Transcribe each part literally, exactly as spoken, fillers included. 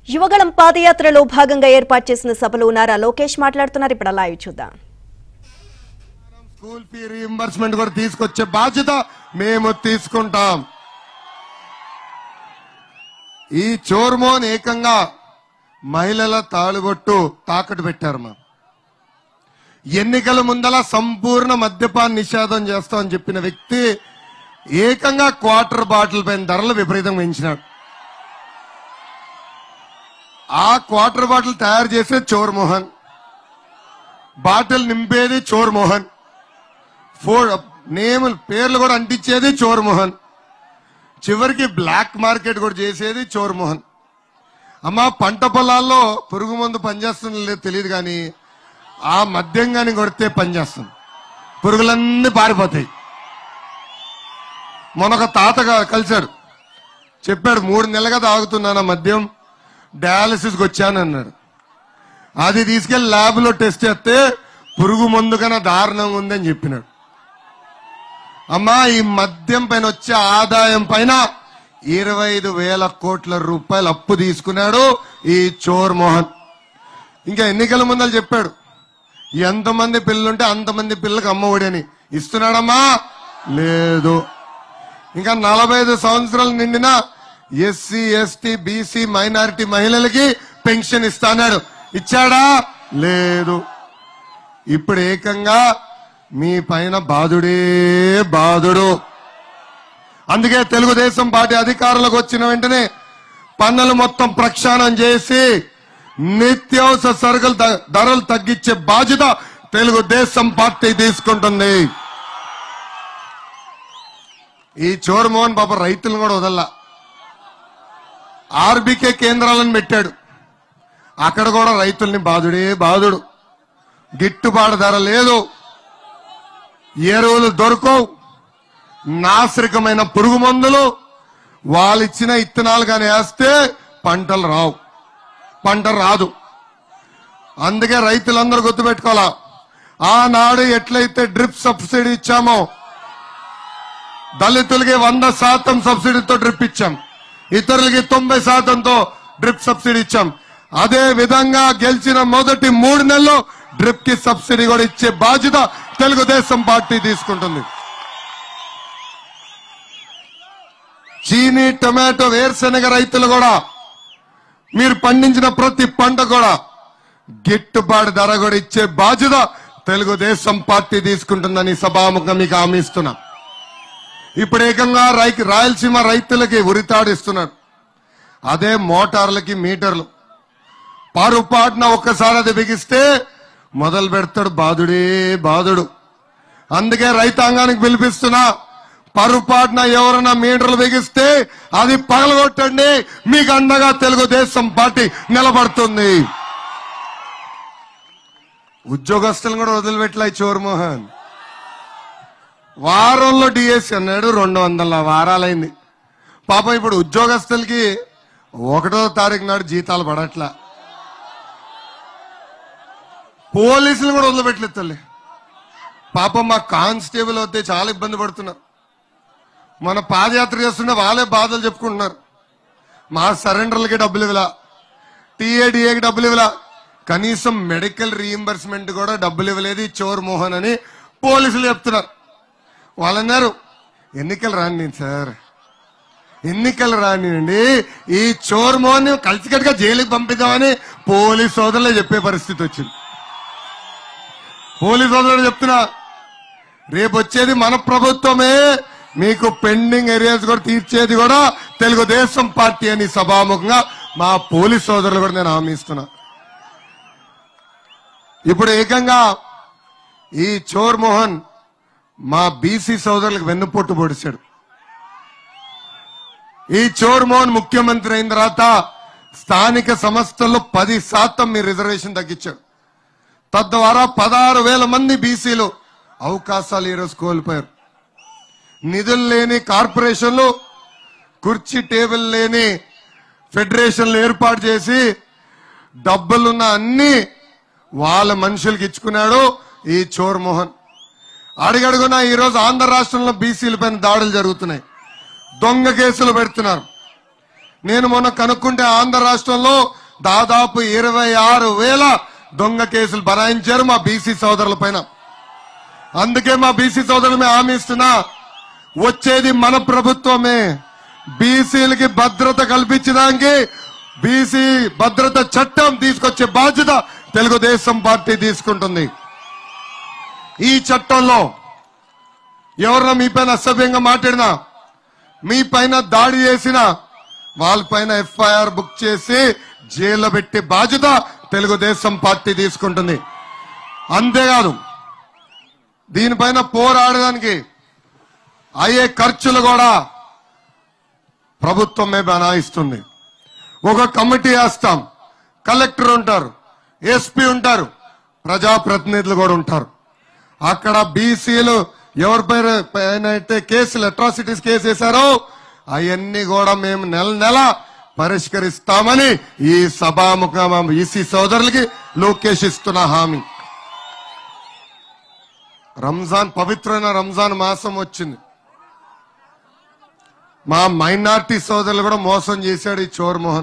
యువగళం పాదయాత్రలో భాగంగా ఏర్పాటు చేసిన సభలో నారా లోకేష్ మాట్లాడుతున్నారు. ఇప్పుడు లైవ్ చూద్దాం. స్కూల్ ఫీ రీయింబర్స్మెంట్ కూడా తీసుకొచ్చే బాధ్యత మేము తీసుకుంటాం. ఈ చోర్మోన్ ఏకంగా మహిళల తాళుబొట్టు తాకట్టు పెట్టారు. మా ఎన్నికల ముందల సంపూర్ణ మద్యపాన నిషేధం చేస్తామని చెప్పిన వ్యక్తి ఏకంగా క్వార్టర్ బాటిల్ పైన ధరలు విపరీతంగా పెంచినాడు. ఆ క్వార్టర్ బాటిల్ తయారు చేసేది చోర్ మోహన్, బాటిల్ నింపేది చోర్ మోహన్, ఫోర్ నేమ్ పేర్లు కూడా అంటించేది చోర్ మోహన్, చివరికి బ్లాక్ మార్కెట్ కూడా చేసేది చోర్ మోహన్. అమ్మా పంట పొలాల్లో పురుగు మందు పనిచేస్తుందో లేదో తెలియదు కానీ ఆ మద్యం కానీ కొడితే పనిచేస్తుంది, పురుగులన్నీ పారిపోతాయి. మొన్నొక తాతగా కలిశాడు, చెప్పాడు మూడు నెలలుగా తాగుతున్నాను మద్యం, డయాలసిస్కి వచ్చానన్నాడు. అది తీసుకెళ్లి ల్యాబ్ లో టెస్ట్ చేస్తే పురుగు మందు కన్నా దారుణంగా ఉందని చెప్పినాడు. అమ్మా ఈ మద్యం పైన వచ్చే ఆదాయం పైన ఇరవై ఐదు వేల కోట్ల రూపాయలు అప్పు తీసుకున్నాడు ఈ చోర్ మోహన్. ఇంకా ఎన్నికల ముందలు చెప్పాడు ఎంతమంది పిల్లలుంటే అంతమంది పిల్లలకు అమ్మఒడి అని. ఇస్తున్నాడమ్మా? లేదు. ఇంకా నలభై ఐదు సంవత్సరాలు నిండిన ఎస్సీ ఎస్టీ బీసీ మైనారిటీ మహిళలకి పెన్షన్ ఇస్తాడు. ఇచ్చాడా? లేదు. ఇప్పుడు ఏకంగా మీ పైన బాధుడే బాధుడు. అందుకే తెలుగుదేశం పార్టీ అధికారంలోకి వచ్చిన వెంటనే పన్నులు మొత్తం ప్రక్షాళన చేసి నిత్యావసర సరుకుల ధరలు తగ్గించే బాధ్యత తెలుగుదేశం పార్టీ తీసుకుంటుంది. ఈ చోర్మోహన్ బాబు రైతులను కూడా వదల్లా, ఆర్బీకే కేంద్రాలను పెట్టాడు. అక్కడ కూడా రైతుల్ని బాధుడే బాధుడు. గిట్టుబాటు ధర లేదు, ఎరువులు దొరకవు, నాశరికమైన పురుగు మందులు, వాళ్ళు ఇచ్చిన ఇత్తనాలు కానీ వేస్తే పంటలు రావు, పంట రాదు. అందుకే రైతులందరూ గుర్తుపెట్టుకోవాలా, ఆనాడు ఎట్లయితే డ్రిప్ సబ్సిడీ ఇచ్చామో, దళితులకి వంద శాతం సబ్సిడీతో డ్రిప్ ఇచ్చాం, ఇతరులకి తొంభై శాతంతో డ్రిప్ సబ్సిడీ ఇచ్చాం. అదే విధంగా గెలిచిన మొదటి మూడు నెలల్లో డ్రిప్ కి సబ్సిడీ కూడా ఇచ్చే బాధ్యత తెలుగుదేశం పార్టీ తీసుకుంటుంది. చీనీ, టొమాటో, వేరుశెనగ రైతులు కూడా మీరు పండించిన ప్రతి పంట కూడా గిట్టుబాటు ధర కూడా ఇచ్చే బాధ్యత తెలుగుదేశం పార్టీ తీసుకుంటుందని సభాముఖంగా మీకు హామీ ఇస్తున్నా. ఇప్పుడు ఏకంగా రాయలసీమ రైతులకి ఉరితాడిస్తున్నాడు. అదే మోటార్లకి మీటర్లు పారుపాటున ఒక్కసారి అది బిగిస్తే మొదలు పెడతాడు బాధుడే బాధుడు. అందుకే రైతాంగానికి పిలిపిస్తున్నా, పరుపాటున ఎవరైనా మీటర్లు బిగిస్తే అది పగలగొట్టండి, మీకు అండగా తెలుగుదేశం పార్టీ నిలబడుతుంది. ఉద్యోగస్తులను కూడా వదిలిపెట్టలే చోర్మోహన్. వారంలో డిఎస్సి అన్నాడు, రెండు వందల వారాలైంది. పాపం ఇప్పుడు ఉద్యోగస్తులకి ఒకటో తారీఖు నాడు జీతాలు పడట్లా, పోలీసులు కూడా వదిలిపెట్టలేదు తల్లి. పాపం మా కానిస్టేబుల్ వస్తే చాలా ఇబ్బంది పడుతున్నారు. మన పాదయాత్ర చేస్తుంటే వాళ్ళే బాధలు చెప్పుకుంటున్నారు. మా సరెండర్లకి డబ్బులు ఇవ్వలా, టీఏడిఏకి డబ్బులు ఇవ్వలా, కనీసం మెడికల్ రీయింబర్స్మెంట్ కూడా డబ్బులు ఇవ్వలేదు చోర్ మోహన్ అని పోలీసులు చెప్తున్నారు. వాళ్ళన్నారు ఎన్నికలు రాని సార్, ఎన్నికలు రానివ్వండి, ఈ చోర్ మోహన్ కలిసికట్టుగా జైలుకి పంపిద్దామని పోలీస్ సోదరులే చెప్పే పరిస్థితి వచ్చింది. పోలీస్ సోదరులు చెప్తున్నా, రేపు వచ్చేది మన ప్రభుత్వమే, మీకు పెండింగ్ ఏరియాస్ కూడా తీర్చేది కూడా తెలుగుదేశం పార్టీ అని సభాముఖంగా మా పోలీస్ సోదరులు కూడా నేను హామీ ఇస్తున్నా. ఇప్పుడు ఏకంగా ఈ చోర్ మోహన్ మా బీసీ సోదరులకు వెన్నుపోటు పొడిచాడు. ఈ చోర్ మోహన్ ముఖ్యమంత్రి అయిన తర్వాత స్థానిక సంస్థల్లో పది శాతం మీ రిజర్వేషన్ తగ్గించాడు. తద్వారా పదహారు వేల మంది బీసీలు అవకాశాలు ఈరోజు కోల్పోయారు. నిధులు లేని కార్పొరేషన్లు, కుర్చీ టేబుల్ లేని ఫెడరేషన్లు ఏర్పాటు చేసి డబ్బులున్న అన్ని వాళ్ళ మనుషులకి ఇచ్చుకున్నాడు ఈ చోర్ మోహన్. అడుగడుగునా ఈరోజు ఆంధ్ర రాష్ట్రంలో బీసీల పైన దాడులు జరుగుతున్నాయి, దొంగ కేసులు పెడుతున్నారు. నేను మొన్న కనుక్కుంటే ఆంధ్ర రాష్ట్రంలో దాదాపు ఇరవై ఆరు వేల దొంగ కేసులు బనాయించారు మా బీసీ సోదరుల పైన. అందుకే మా బీసీ సోదరులు హామీ ఇస్తున్నా, వచ్చేది మన ప్రభుత్వమే. బీసీలకి భద్రత కల్పించడానికి బీసీ భద్రత చట్టం తీసుకొచ్చే బాధ్యత తెలుగుదేశం పార్టీ తీసుకుంటుంది. ఈ చట్టంలో ఎవరన్నా మీ పైన అసభ్యంగా మాట్లాడినా, మీ పైన దాడి చేసినా వాళ్ళపైన ఎఫ్ఐఆర్ బుక్ చేసి జైల్లో పెట్టే బాధ్యత తెలుగుదేశం పార్టీ తీసుకుంటుంది. అంతేకాదు, దీనిపైన పోరాడడానికి అయ్యే ఖర్చులు కూడా ప్రభుత్వమే బనాయిస్తుంది. ఒక కమిటీ వేస్తాం, కలెక్టర్ ఉంటారు, ఎస్పీ ఉంటారు, ప్రజాప్రతినిధులు కూడా ఉంటారు. అక్కడ బీసీలు ఎవరిపైన పైన అయితే కేసులు అట్రాసిటీస్ కేసు వేశారో అవన్నీ కూడా మేము నెల నెల పరిష్కరిస్తామని ఈ సభాముఖ బీసీ సోదరులకి లోకేష్ ఇస్తున్న హామీ. రంజాన్, పవిత్రమైన రంజాన్ మాసం వచ్చింది. మా మైనార్టీ సోదరులు కూడా మోసం చేశాడు ఈ చోర్ మోహన్.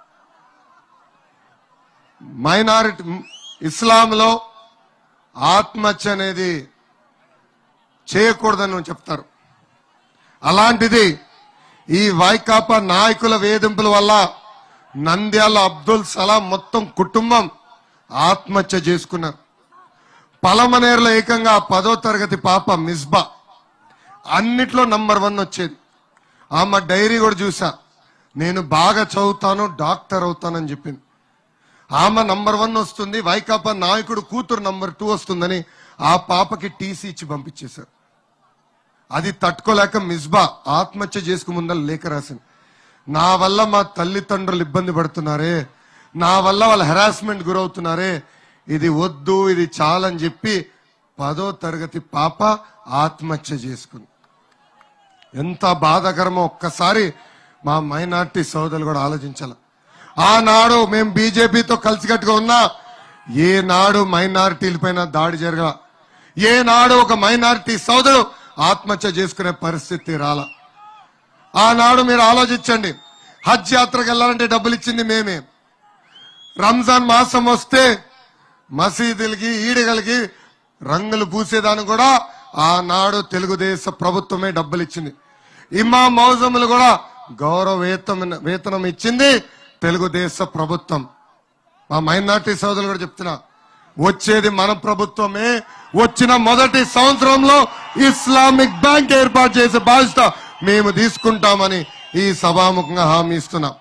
మైనారిటీ ఇస్లాంలో ఆత్మహత్య అనేది చేయకూడదని చెప్తారు. అలాంటిది ఈ వైకాపా నాయకుల వేధింపుల వల్ల నంద్యాల అబ్దుల్ సలాం మొత్తం కుటుంబం ఆత్మహత్య చేసుకున్నారు. పలమనేరులో ఏకంగా పదో తరగతి పాప మిస్బా అన్నిట్లో నంబర్ వన్ వచ్చేది. ఆమె డైరీ కూడా చూసా, నేను బాగా చదువుతాను, డాక్టర్ అవుతానని చెప్పింది. ఆమె నంబర్ వన్ వస్తుంది, వైకాపా నాయకుడు కూతురు నంబర్ టూ వస్తుందని ఆ పాపకి టీసీ ఇచ్చి పంపించేశారు. అది తట్టుకోలేక మిస్బా ఆత్మహత్య చేసుకు ముందర లేఖ రాసింది. నా వల్ల మా తల్లిదండ్రులు ఇబ్బంది పడుతున్నారే, నా వల్ల వాళ్ళు హెరాస్మెంట్ గురవుతున్నారే, ఇది వద్దు, ఇది చాలని చెప్పి పదో తరగతి పాప ఆత్మహత్య చేసుకుంది. ఎంత బాధాకరమో ఒక్కసారి మా మైనార్టీ సోదరులు కూడా ఆలోచించాలి. ఆనాడు మేము బీజేపీతో కలిసికట్టుగా ఉన్నా ఏనాడు మైనారిటీల పైన దాడి జరగల, ఏనాడు ఒక మైనారిటీ సోదరుడు ఆత్మహత్య చేసుకునే పరిస్థితి రాల. ఆనాడు మీరు ఆలోచించండి, హజ్ యాత్రకు వెళ్ళాలంటే డబ్బులు ఇచ్చింది మేమే. రంజాన్ మాసం వస్తే మసీదులకి ఈడిగలకి రంగులు పూసేదాన్ని కూడా ఆనాడు తెలుగుదేశం ప్రభుత్వమే డబ్బులు ఇచ్చింది. ఇమాం మౌజములు కూడా గౌరవ వేతనం వేతనం ఇచ్చింది తెలుగుదేశ ప్రభుత్వం. మా మైనార్టీ సోదరులు కూడా చెప్తున్నా, వచ్చేది మన ప్రభుత్వమే. వచ్చిన మొదటి సంవత్సరంలో ఇస్లామిక్ బ్యాంక్ ఏర్పాటు చేసే బాధ్యత మేము తీసుకుంటామని ఈ సభాముఖంగా హామీ ఇస్తున్నాం.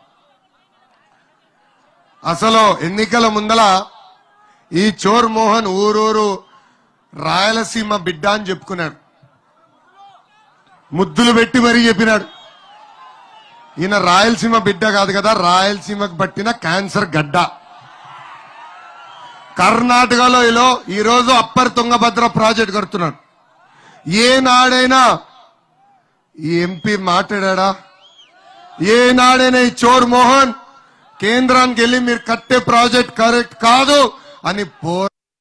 అసలు ఎన్నికల ముందల ఈ చోర్ మోహన్ ఊరూరు రాయలసీమ బిడ్డ అని చెప్పుకున్నాడు, ముద్దులు పెట్టి మరీ చెప్పినాడు. ఈయన రాయలసీమ బిడ్డ కాదు కదా, రాయలసీమకు పట్టిన క్యాన్సర్ గడ్డ. కర్ణాటకలో ఇలా ఈరోజు అప్పర్ తుంగభద్ర ప్రాజెక్ట్ కడుతున్నాడు. ఏనాడైనా ఈ ఎంపీ మాట్లాడా? ఏనాడైనా ఈ చోర్ మోహన్ కేంద్రానికి వెళ్ళి మీరు కట్టే ప్రాజెక్ట్ కరెక్ట్ కాదు అని పో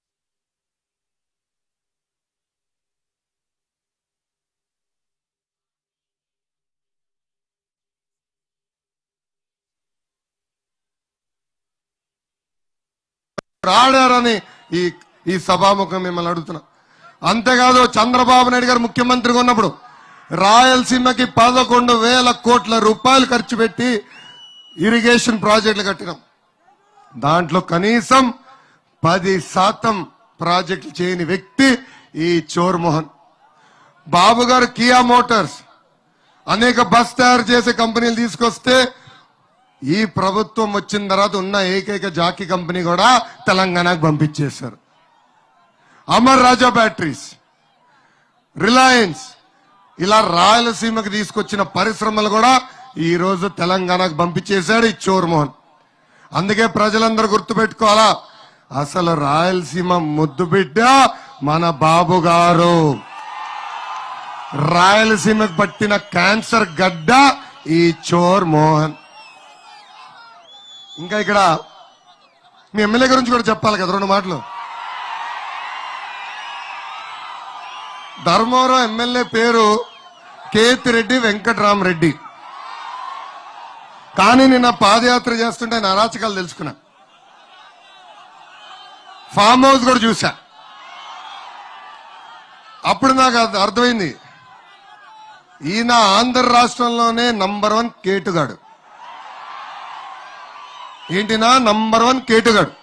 రాడారని ఈ ఈ సభాముఖం మిమ్మల్ని అడుగుతున్నా. అంతేకాదు, చంద్రబాబు నాయుడు గారు ముఖ్యమంత్రిగా ఉన్నప్పుడు రాయలసీమకి పదకొండు వేల కోట్ల రూపాయలు ఖర్చు పెట్టి ఇరిగేషన్ ప్రాజెక్టులు కట్టినాం. దాంట్లో కనీసం పది శాతం ప్రాజెక్టులు చేయని వ్యక్తి ఈ చోర్ మోహన్. బాబు గారు కియా మోటార్స్ అనేక బస్ తయారు చేసే కంపెనీలు తీసుకొస్తే ఈ ప్రభుత్వం వచ్చిన తర్వాత ఉన్న ఏకైక జాకీ కంపెనీ కూడా తెలంగాణకు పంపించేశారు. అమర్ రాజా బ్యాటరీస్, రిలయన్స్, ఇలా రాయలసీమకు తీసుకొచ్చిన పరిశ్రమలు కూడా ఈ రోజు తెలంగాణకు పంపించేశాడు ఈ చోర్ మోహన్. అందుకే ప్రజలందరూ గుర్తుపెట్టుకోవాలా, అసలు రాయలసీమ ముద్దు బిడ్డ మన బాబు గారు. రాయలసీమకు పట్టిన క్యాన్సర్ గడ్డ ఈ చోర్ మోహన్. ఇంకా ఇక్కడ మీ ఎమ్మెల్యే గురించి కూడా చెప్పాలి కదా రెండు మాటలు. ధర్మవరం ఎమ్మెల్యే పేరు కేతిరెడ్డి వెంకటరామరెడ్డి. కానీ నిన్న పాదయాత్ర చేస్తుంటే ఆయన అరాచకాలు తెలుసుకున్నా. ఫామ్ హౌస్ కూడా చూసా. అప్పుడు నాకు అది అర్థమైంది, ఈయన ఆంధ్ర రాష్ట్రంలోనే నంబర్ వన్ కేటుగాడు. ఏంటినా నంబర్ వన్ కేటుగాడు.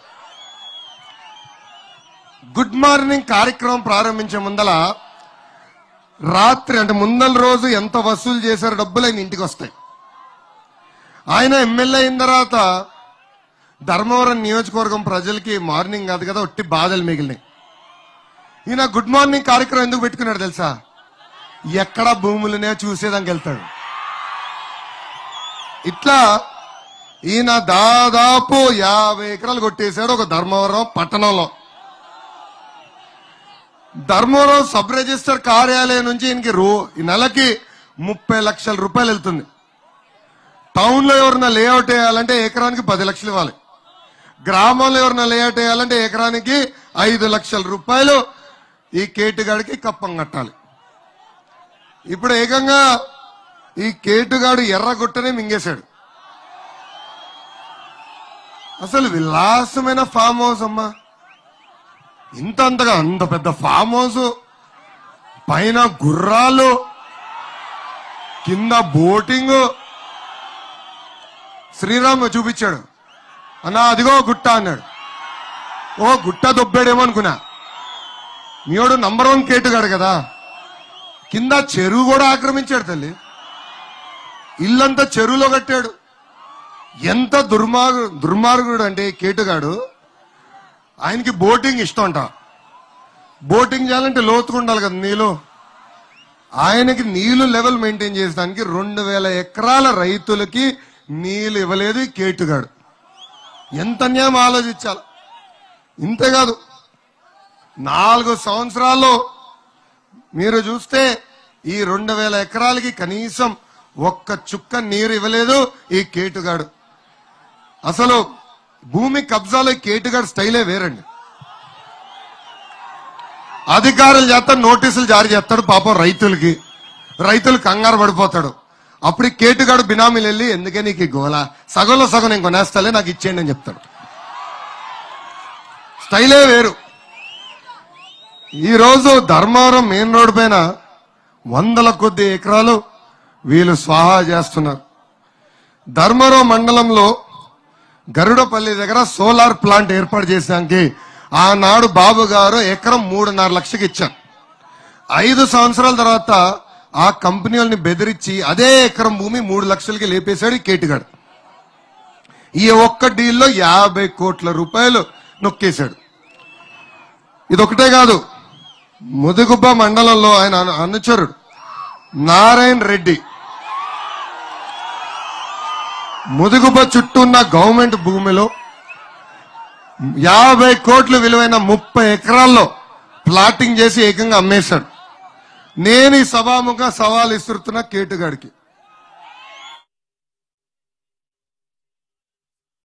గుడ్ మార్నింగ్ కార్యక్రమం ప్రారంభించే ముందల రాత్రి అంటే ముందల రోజు ఎంత వసూలు చేశారు డబ్బులు ఆయన ఇంటికి వస్తాయి. ఆయన ఎమ్మెల్యే అయిన తర్వాత ధర్మవరం నియోజకవర్గం ప్రజలకి మార్నింగ్ కాదు కదా ఒట్టి బాధలు మిగిలినాయి. ఈయన గుడ్ మార్నింగ్ కార్యక్రమం ఎందుకు పెట్టుకున్నాడు తెలుసా? ఎక్కడ భూములనే చూసేదానికి వెళ్తాడు. ఇట్లా ఈయన దాదాపు యాభై ఎకరాలు కొట్టేశాడు ఒక ధర్మవరం పట్టణంలో. ధర్మవరం సబ్ రిజిస్టర్ కార్యాలయం నుంచి ఈయనకి రో ఈ నెలకి ముప్పై లక్షల రూపాయలు వెళ్తుంది. టౌన్ లో ఎవరైనా లేఅవుట్ వేయాలంటే ఎకరానికి పది లక్షలు ఇవ్వాలి. గ్రామంలో ఎవరైనా లేఅవుట్ వేయాలంటే ఎకరానికి ఐదు లక్షల రూపాయలు ఈ కేటుగాడికి కప్పం కట్టాలి. ఇప్పుడు ఏకంగా ఈ కేటుగాడు ఎర్రగుట్టనే మింగేశాడు. అసలు విలాసమైన ఫామ్ హౌస్ అమ్మా, ఇంత అంతగా అంత పెద్ద ఫామ్ హౌస్, పైన గుర్రాలు, కింద బోటింగ్. శ్రీరామ్ చూపించాడు, అన్నా అదిగో గుట్ట అన్నాడు. ఓ గుట్ట దొబ్బాడేమో అనుకున్నా. మీవాడు నంబర్ వన్ కేటుగాడు కదా. కింద చెరువు కూడా ఆక్రమించాడు తల్లి. ఇల్లంతా చెరువులో కట్టాడు. ఎంత దుర్మార్గు దుర్మార్గుడు అంటే కేటుగాడు. ఆయనకి బోటింగ్ ఇష్టం అంట. బోటింగ్ చేయాలంటే లోతుగా ఉండాలి కదా నీళ్ళు. ఆయనకి నీళ్లు లెవెల్ మెయింటైన్ చేసడానికి రెండు వేల ఎకరాల రైతులకి నీళ్ళు ఇవ్వలేదు ఈ కేటుగాడు. ఎంత న్యాయం ఆలోచించాలి. ఇంతేకాదు, నాలుగు సంవత్సరాల్లో మీరు చూస్తే ఈ రెండు వేల ఎకరాలకి కనీసం ఒక్క చుక్క నీరు ఇవ్వలేదు ఈ కేటుగాడు. అసలు భూమి కబ్జాలో కేటుగాడు స్టైలే వేరండి. అధికారులు చేస్తాడు, నోటీసులు జారీ చేస్తాడు పాపం రైతులకి. రైతులు కంగారు పడిపోతాడు. అప్పుడు ఈ కేటుగాడు బినామీలు వెళ్ళి ఎందుకే నీకు గోల, సగంలో సగం నేను కొనేస్తాలే నాకు ఇచ్చేయండి అని చెప్తాడు. స్టైలే వేరు. ఈ రోజు ధర్మవరం మెయిన్ రోడ్ పైన వందల కొద్ది ఎకరాలు వీళ్ళు స్వాహా చేస్తున్నారు. ధర్మవరం మండలంలో గరుడపల్లి దగ్గర సోలార్ ప్లాంట్ ఏర్పాటు చేసానికి ఆనాడు బాబు గారు ఎకరం మూడున్నర లక్షకి ఇచ్చారు. ఐదు సంవత్సరాల తర్వాత ఆ కంపెనీలని బెదిరించి అదే ఎకరం భూమి మూడు లక్షలకి లేపేశాడు ఈ కేటుగాడు. ఈ ఒక్క డీల్లో యాభై కోట్ల రూపాయలు నొక్కేశాడు. ఇదొకటే కాదు, ముదుగుబ్బ మండలంలో ఆయన అనుచరుడు నారాయణ రెడ్డి ముదుగుబ్బ చుట్టూ ఉన్న గవర్నమెంట్ భూమిలో యాభై కోట్ల విలువైన ముప్పై ఎకరాల్లో ప్లాటింగ్ చేసి ఏకంగా అమ్మేశాడు. నేను ఈ సభాముఖ సవాల్ ఇస్తున్నా కేటుగాడికి.